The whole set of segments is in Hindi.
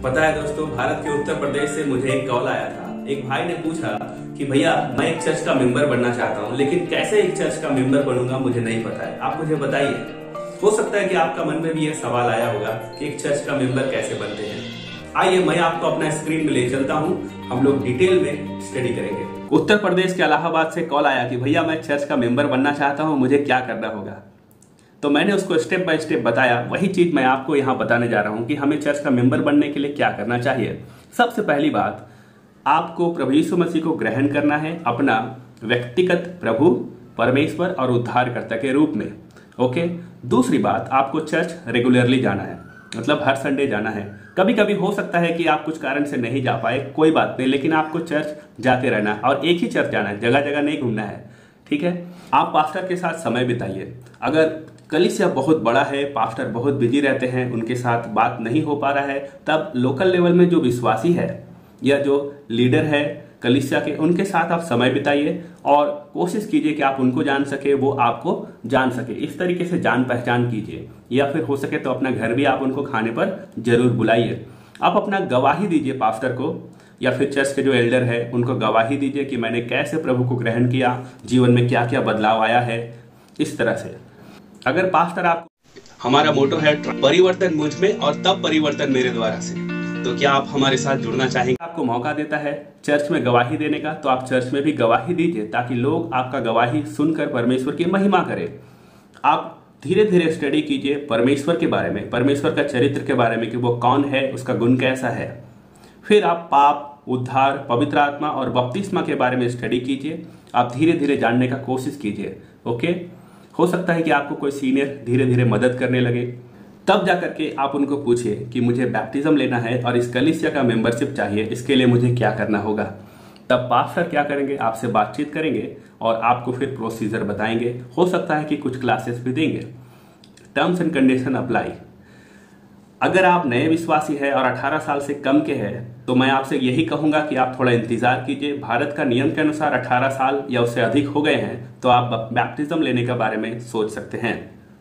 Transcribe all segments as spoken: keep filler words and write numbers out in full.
पता है दोस्तों, भारत के उत्तर प्रदेश से मुझे एक कॉल आया था। एक भाई ने पूछा कि भैया मैं एक चर्च का मेंबर बनना चाहता हूँ, लेकिन कैसे एक चर्च का मेंबर बनूंगा मुझे नहीं पता है, आप मुझे बताइए। हो सकता है कि आपका मन में भी यह सवाल आया होगा कि एक चर्च का मेंबर कैसे बनते हैं। आइए मैं आपको अपना स्क्रीन में ले चलता हूँ, हम लोग डिटेल में स्टडी करेंगे। उत्तर प्रदेश के इलाहाबाद से कॉल आया कि भैया मैं चर्च का मेंबर बनना चाहता हूँ, मुझे क्या करना होगा। तो मैंने उसको स्टेप बाय स्टेप बताया। वही चीज मैं आपको यहाँ बताने जा रहा हूँ कि हमें चर्च का मेंबर बनने के लिए क्या करना चाहिए। सबसे पहली बात, आपको प्रभु यीशु मसीह को ग्रहण करना है अपना व्यक्तिगत प्रभु, परमेश्वर और उद्धारकर्ता के रूप में। ओके। दूसरी बात, आपको चर्च रेगुलरली जाना है, मतलब हर संडे जाना है। कभी कभी हो सकता है कि आप कुछ कारण से नहीं जा पाए, कोई बात नहीं, लेकिन आपको चर्च जाते रहना है और एक ही चर्च जाना है, जगह जगह नहीं घूमना है। ठीक है। आप पास्टर के साथ समय बिताइए। अगर कलीसिया बहुत बड़ा है, पास्टर बहुत बिजी रहते हैं, उनके साथ बात नहीं हो पा रहा है, तब लोकल लेवल में जो विश्वासी है या जो लीडर है कलीसिया के, उनके साथ आप समय बिताइए और कोशिश कीजिए कि आप उनको जान सके, वो आपको जान सके। इस तरीके से जान पहचान कीजिए, या फिर हो सके तो अपना घर भी आप उनको खाने पर जरूर बुलाइए। आप अपना गवाही दीजिए पास्टर को या फिर चर्च के जो एल्डर है उनको गवाही दीजिए कि मैंने कैसे प्रभु को ग्रहण किया, जीवन में क्या क्या बदलाव आया है। इस तरह से अगर पास्टर आप, हमारा मोटो है परिवर्तन मुझ में और तब परिवर्तन मेरे द्वारा से, तो क्या आप हमारे साथ जुड़ना चाहेंगे? आपको मौका देता है चर्च में गवाही देने का, तो आप चर्च में भी गवाही दीजिए ताकि लोग आपका गवाही सुनकर परमेश्वर की महिमा करें। आप धीरे धीरे स्टडी कीजिए परमेश्वर के बारे में, परमेश्वर का चरित्र के बारे में कि वो कौन है, उसका गुण कैसा है। फिर आप पाप, उद्धार, पवित्र आत्मा और बपतिस्मा के बारे में स्टडी कीजिए। आप धीरे धीरे जानने का कोशिश कीजिए। ओके। हो सकता है कि आपको कोई सीनियर धीरे धीरे मदद करने लगे, तब जाकर के आप उनको पूछिए कि मुझे बैप्टिज्म लेना है और इस कलीसिया का मेंबरशिप चाहिए, इसके लिए मुझे क्या करना होगा। तब पास्टर क्या करेंगे, आपसे बातचीत करेंगे और आपको फिर प्रोसीजर बताएंगे। हो सकता है कि कुछ क्लासेस भी देंगे। Terms and condition apply. अगर आप नए विश्वासी है और अठारह साल से कम के हैं, तो मैं आपसे यही कहूंगा कि आप थोड़ा इंतजार कीजिए। भारत का नियम के अनुसार अठारह साल या उससे अधिक हो गए हैं तो आप बैप्टिज्म लेने के बारे में सोच सकते हैं।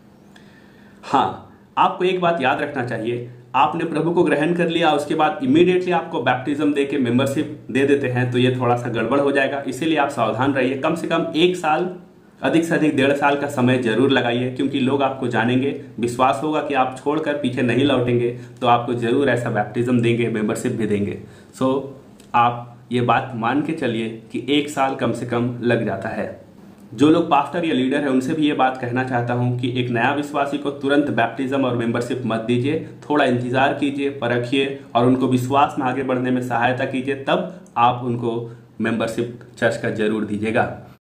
हाँ, आपको एक बात याद रखना चाहिए, आपने प्रभु को ग्रहण कर लिया, उसके बाद इमीडिएटली आपको बैप्टिज्म दे के मेंबरशिप दे देते हैं तो ये थोड़ा सा गड़बड़ हो जाएगा। इसीलिए आप सावधान रहिए। कम से कम एक साल, अधिक से अधिक डेढ़ साल का समय जरूर लगाइए, क्योंकि लोग आपको जानेंगे, विश्वास होगा कि आप छोड़कर पीछे नहीं लौटेंगे, तो आपको जरूर ऐसा बैप्टिज्म देंगे, मेंबरशिप भी देंगे। सो आप ये बात मान के चलिए कि एक साल कम से कम लग जाता है। जो लोग पास्टर या लीडर है उनसे भी ये बात कहना चाहता हूँ कि एक नया विश्वासी को तुरंत बैप्टिज्म और मेंबरशिप मत दीजिए। थोड़ा इंतजार कीजिए, परखिए और उनको विश्वास में आगे बढ़ने में सहायता कीजिए, तब आप उनको मेंबरशिप चर्च का जरूर दीजिएगा।